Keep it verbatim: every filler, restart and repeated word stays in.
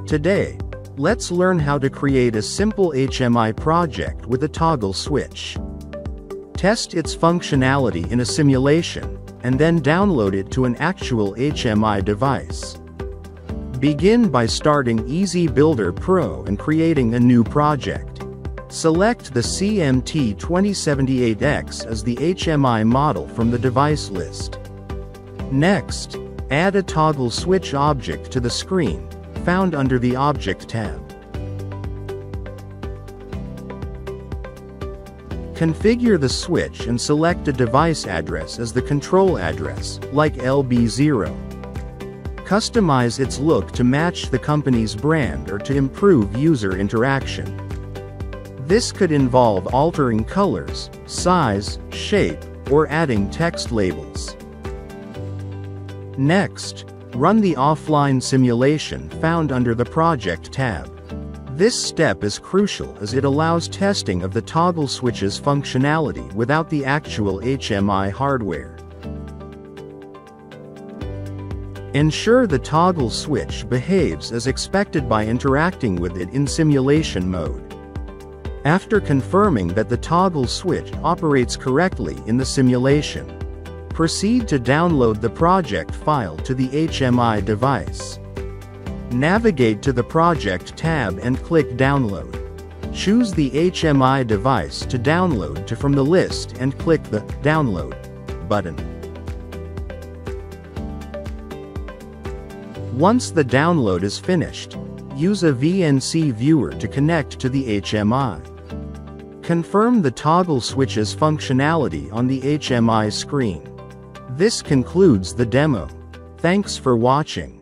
Today, let's learn how to create a simple H M I project with a toggle switch. Test its functionality in a simulation, and then download it to an actual H M I device. Begin by starting EasyBuilder Pro and creating a new project. Select the C M T twenty seventy-eight X as the H M I model from the device list. Next, add a toggle switch object to the screen, found under the Object tab. Configure the switch and select a device address as the control address, like L B zero. Customize its look to match the company's brand or to improve user interaction. This could involve altering colors, size, shape, or adding text labels. Next, run the offline simulation found under the Project tab. This step is crucial as it allows testing of the toggle switch's functionality without the actual H M I hardware. Ensure the toggle switch behaves as expected by interacting with it in simulation mode. After confirming that the toggle switch operates correctly in the simulation, proceed to download the project file to the H M I device. Navigate to the Project tab and click Download. Choose the H M I device to download to from the list and click the Download button. Once the download is finished, use a V N C viewer to connect to the H M I. Confirm the toggle switch's functionality on the H M I screen. This concludes the demo. Thanks for watching.